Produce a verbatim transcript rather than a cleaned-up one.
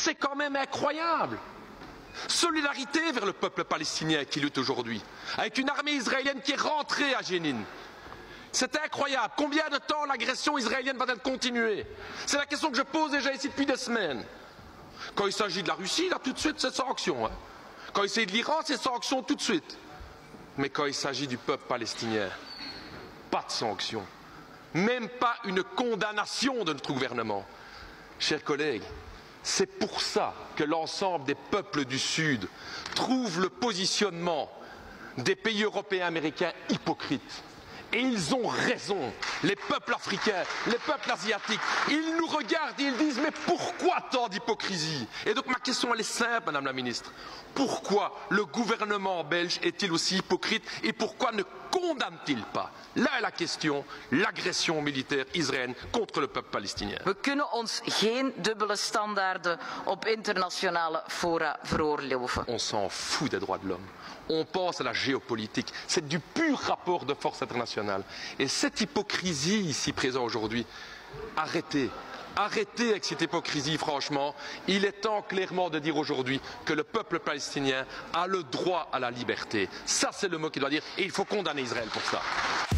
C'est quand même incroyable. Solidarité vers le peuple palestinien qui lutte aujourd'hui, avec une armée israélienne qui est rentrée à Jénine. C'est incroyable. Combien de temps l'agression israélienne va-t-elle continuer? C'est la question que je pose déjà ici depuis des semaines. Quand il s'agit de la Russie, là tout de suite c'est sanction. Hein. Quand il s'agit de l'Iran, c'est sanction tout de suite. Mais quand il s'agit du peuple palestinien, pas de sanction. Même pas une condamnation de notre gouvernement. Chers collègues, c'est pour ça que l'ensemble des peuples du Sud trouvent le positionnement des pays européens et américains hypocrite. Et ils ont raison, les peuples africains, les peuples asiatiques, ils nous regardent et ils disent mais pourquoi tant d'hypocrisie? Et donc ma question elle est simple, Madame la Ministre. Pourquoi le gouvernement belge est-il aussi hypocrite et pourquoi ne condamne-t-il pas, là est la question, l'agression militaire israélienne contre le peuple palestinien? We kunnen ons geen dubbele standaarden op internationale fora veroorloven. On s'en fout des droits de l'homme. On pense à la géopolitique. C'est du pur rapport de force internationale. Et cette hypocrisie ici présente aujourd'hui, arrêtez. Arrêtez avec cette hypocrisie, franchement. Il est temps clairement de dire aujourd'hui que le peuple palestinien a le droit à la liberté. Ça, c'est le mot qu'il doit dire. Et il faut condamner Israël pour ça.